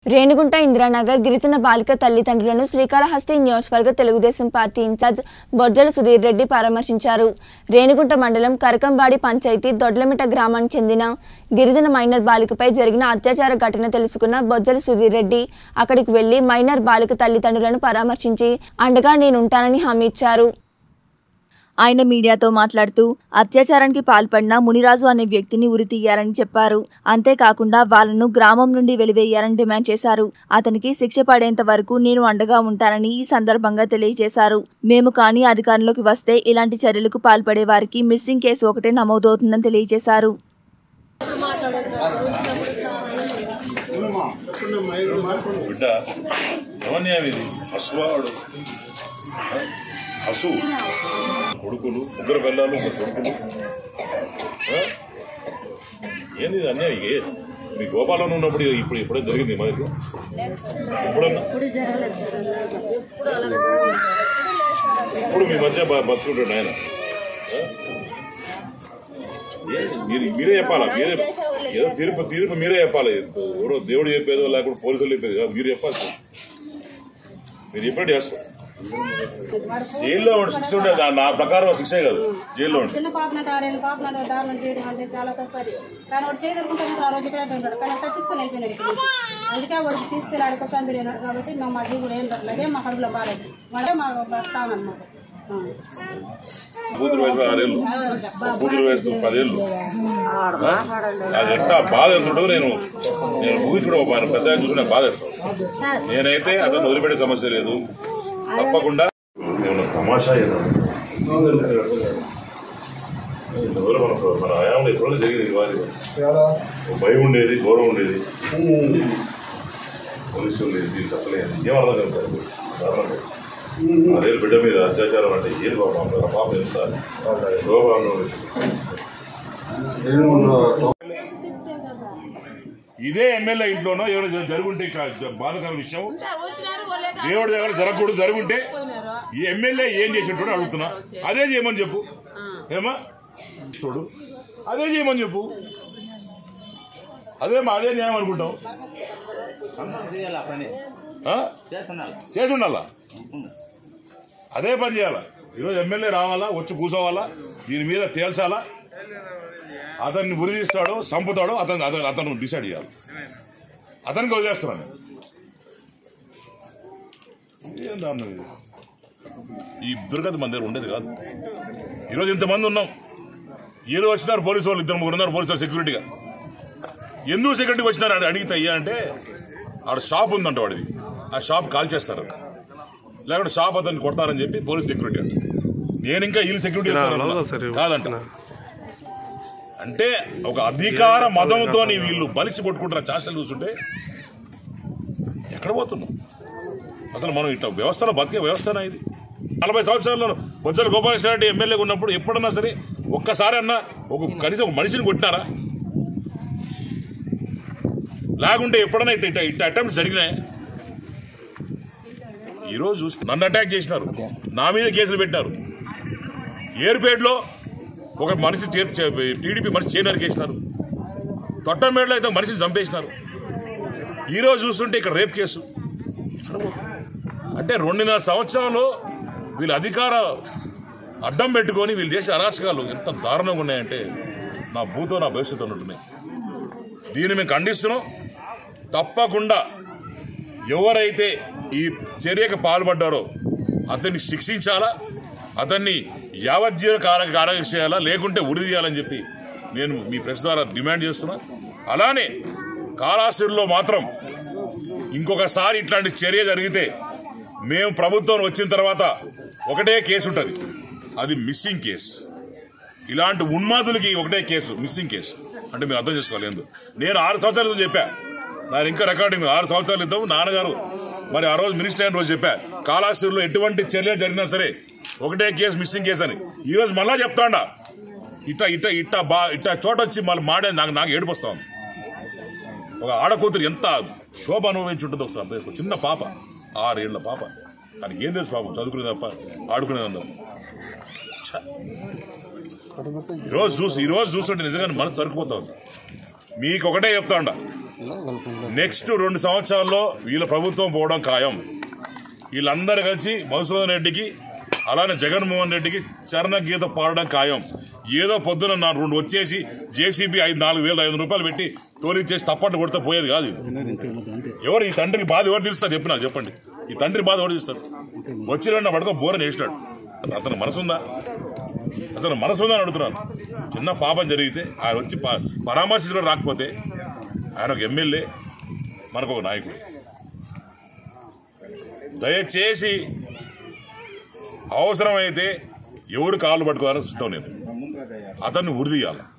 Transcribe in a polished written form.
రేణిగుంట ఇందిరానగర్ గిరిజన బాలిక తల్లిదండ్రులను శ్రీకాళహస్తి నియోజకవర్గ తెలుగుదేశం పార్టీ ఇన్ఛార్జ్ బొజ్జల సుధీర్ రెడ్డి పరామర్శించారు. రేణిగుంట మండలం కరకంబాడి పంచాయతీ దొడ్లమిట గ్రామానికి చెందిన గిరిజన మైనర్ బాలికపై జరిగిన అత్యాచార ఘటన తెలుసుకున్న బొజ్జల సుధీర్ రెడ్డి అక్కడికి వెళ్లి మైనర్ బాలిక తల్లిదండ్రులను పరామర్శించి అండగా నేనుంటానని హామీ ఇచ్చారు. ఆయన మీడియాతో మాట్లాడుతూ అత్యాచారానికి పాల్పడిన మునిరాజు అనే వ్యక్తిని ఉరితీయాలని చెప్పారు. అంతేకాకుండా వాళ్లను గ్రామం నుండి వెలివేయాలని డిమాండ్ చేశారు. అతనికి శిక్ష పడేంత వరకు నేను అండగా ఉంటానని ఈ సందర్భంగా తెలియజేశారు. మేము కానీ అధికారంలోకి వస్తే ఇలాంటి చర్యలకు పాల్పడే వారికి మిస్సింగ్ కేసు ఒకటే నమోదవుతుందని తెలియజేశారు. హసు కొడుకులు ముగ్గురు పిల్లలు కొడుకులు ఏంది అన్యాయం. మీ గోపాలంలో ఉన్నప్పుడు ఇప్పుడే జరిగింది మనకి ఎప్పుడన్నా ఇప్పుడు మీ మధ్య బతుకుంటాడు ఆయన. మీరే చెప్పాలా? మీరే ఏదో తీర్పు మీరే చెప్పాలి. ఎవరో దేవుడు చెప్పేదో లేకపోతే పోలీసులు చెప్పేది కాదు, మీరు చెప్పాల్సి. మీరు ఎప్పుడైతే చేస్తారు జైల్లో శిక్ష ఉండేది. నా ప్రకారం శిక్షే కాదు, జైల్లో ఉంటుంది. చిన్న పాపనట్టు 6 ఏళ్ళ పాపనట్టు దారుణం చేయడం అంటే చాలా తప్పది. కానీ వాడు చేయగలుగుతాను ఆ రోజు ఇక్కడ ఉంటాడు, కానీ తప్పించుకొని వెళ్ళిపోయినాడు ఇక్కడ. అందుకే వాడికి తీసుకెళ్ళి ఆడుకోసం వెళ్ళినాడు. కాబట్టి మా మధ్య కూడా ఏం దొరకలేదు. అదే మా కడుపులో బాలేదు. వాడే మా తానమాట. కూతురు వయసు 6 ఏళ్ళు, కూతురు వయసు 10 ఏళ్ళు. అది ఎంత బాధ ఎంతుండో నేను ఊహించుకోవడం పెద్ద చూసిన బాధ వేస్తాను. నేనైతే అతను వదిలిపెట్టే సమస్య లేదు. తప్పకుండా నేను తమాషా మన హయాంలో ఎప్పుడో జరిగింది. వారి భయం ఉండేది, గౌరవం ఉండేది, పోలీసులు దీనికి అసలే ఏం అర్థం కాదు. దారుణంగా 6 ఏళ్ళ బిడ్డ మీద అత్యాచారం అంటే ఏది పాప ఎంత ఇదే ఎమ్మెల్యే ఇంట్లోనో ఎవరు జరుగుంటే బాధకర విషయం. దేవుడి దగ్గర జరగకూడదు, జరుగుంటే ఈ ఎమ్మెల్యే ఏం చేసేటో అడుగుతున్నా. అదే చేయమని చెప్పు. ఏమా చూడు, అదే చేయమని చెప్పు. అదే న్యాయం అనుకుంటాం. చేసి ఉండాలా, అదే పని చేయాలా. ఈరోజు ఎమ్మెల్యే రావాలా, వచ్చి కూర్చోవాలా, దీని మీద తేల్చాలా. అతన్ని ఉరిదిస్తాడో చంపుతాడో అతను డిసైడ్ చేయాలి. అతనికి వదిలేస్తున్నాను. ఏం దారుణం ఇది. ఈ దుర్గతి మన దగ్గర ఉండేది కాదు. ఈరోజు ఇంతమంది ఉన్నాం. ఏదో వచ్చినారు పోలీసు వాళ్ళు, 2-3 ఉన్నారు పోలీసు వాళ్ళు సెక్యూరిటీగా. ఎందుకు సెక్యూరిటీకి వచ్చినారు అడిగితే అయ్యా అంటే ఆడ షాప్ ఉందంట వాడిది, ఆ షాప్ కాల్ చేస్తారు, లేకుంటే షాప్ అతన్ని కొడతారని చెప్పి పోలీస్ సెక్యూరిటీ అంట. నేను ఇంకా వీళ్ళు సెక్యూరిటీ కాదంట. అంటే ఒక అధికార మతంతో వీళ్ళు బలిసి కొట్టుకుంటున్న చేష్టలు చూస్తుంటే ఎక్కడ పోతున్నాం అసలు? మనం ఇట్లా వ్యవస్థలో బతికే వ్యవస్థనా ఇది? 40 సంవత్సరాల్లో బొజ్జల గోపాలకృష్ణ రెడ్డి ఎమ్మెల్యేగా ఉన్నప్పుడు ఎప్పుడన్నా సరే ఒక్కసారి అన్నా కనీసం ఒక మనిషిని కొట్టినారా? లేకుంటే ఎప్పుడన్నా ఇట్లా అటెంప్ట్స్ జరిగినాయి? ఈరోజు చూస్తే నన్ను అటాక్ చేసినారు, నా మీద కేసులు పెట్టినారు. ఏర్పేటలో ఒక మనిషి టీడీపీ మనిషి చేనరికేసినారు. తొట్టంపేటలో అయితే మనిషిని చంపేసినారు. ఈరోజు చూస్తుంటే ఇక్కడ రేప్ కేసు. అంటే 2.5 సంవత్సరాలు వీళ్ళు అధికార అడ్డం పెట్టుకొని వీళ్ళు చేసే అరాచకాలు ఎంత దారుణంగా ఉన్నాయంటే నా భూతో నా భవిష్యత్తు ఉంటున్నాయి. దీన్ని మేము ఖండిస్తున్నాం. తప్పకుండా ఎవరైతే ఈ చర్యకు పాల్పడ్డారో అతన్ని శిక్షించాలా, అతన్ని యావజ్జీవ కారక చేయాలా, లేకుంటే ఉరి తీయాలని చెప్పి నేను మీ ప్రెస్ ద్వారా డిమాండ్ చేస్తున్నా. అలానే కాళహస్తిలో మాత్రం ఇంకొకసారి ఇట్లాంటి చర్య జరిగితే మేము ప్రభుత్వం వచ్చిన తర్వాత ఒకటే కేసు ఉంటుంది, అది మిస్సింగ్ కేసు. ఇలాంటి ఉన్మాదులకి ఒకటే కేసు, మిస్సింగ్ కేసు. అంటే మీరు అర్థం చేసుకోవాలి. ఎందుకు నేను 6 సంవత్సరాల చెప్పా, నాకు ఇంకా రికార్డింగ్ 6 సంవత్సరాల ఇద్దాం. నాన్నగారు మరి ఆ రోజు మినిస్టర్ అయిన రోజు చెప్పా, కాళహస్తిలో ఎటువంటి చర్య జరిగినా సరే ఒకటే కేసు, మిస్సింగ్ కేసు అని. ఈ రోజు మళ్ళా చెప్తాండా ఇట్లా చోట వచ్చి మళ్ళీ మాడే నాకు ఏడుపు వస్తాం. ఒక ఆడకూతురు ఎంత శోభ అనుభవించి ఉంటుందో ఒకసారి అర్థం చేసుకో. చిన్న పాప, 6 ఏళ్ల పాప. దానికి ఏం తెలుసు పాపం? చదువుకునే తప్ప ఆడుకునేది అందరం. ఈ రోజు చూస్తుంటే నిజంగా మనసు సరిపోతా ఉంది. మీకు ఒకటే చెప్తా ఉండ, నెక్స్ట్ 2 సంవత్సరాల్లో వీళ్ళ ప్రభుత్వం పోవడం ఖాయం. వీళ్ళందరూ కలిసి మధుసూదన్ రెడ్డికి అలానే జగన్మోహన్ రెడ్డికి చరణ గీత పాడడం ఖాయం. ఏదో పొద్దున నా 2 వచ్చేసి జేసీబీ 4,500 రూపాయలు పెట్టి తోలిచ్చేసి తప్పట్టు కొడితే పోయేది కాదు. ఎవరు ఈ తండ్రికి బాధ ఎవరు తీరుస్తారు చెప్పి నాకు చెప్పండి. ఈ తండ్రి బాధ ఎవరు తీస్తారు? వచ్చిన నా పడుకో బోరని వేసినాడు. అతను మనసుందా అని అడుగుతున్నాను. చిన్న పాపం జరిగితే ఆయన వచ్చి పరామర్శించడం రాకపోతే ఆయన ఒక ఎమ్మెల్యే, మనకు ఒక నాయకుడు. దయచేసి అవసరమైతే ఎవరు కాళ్ళు పట్టుకోవాలని సిద్ధం లేదు. అతన్ని ఉరిదీయాలి.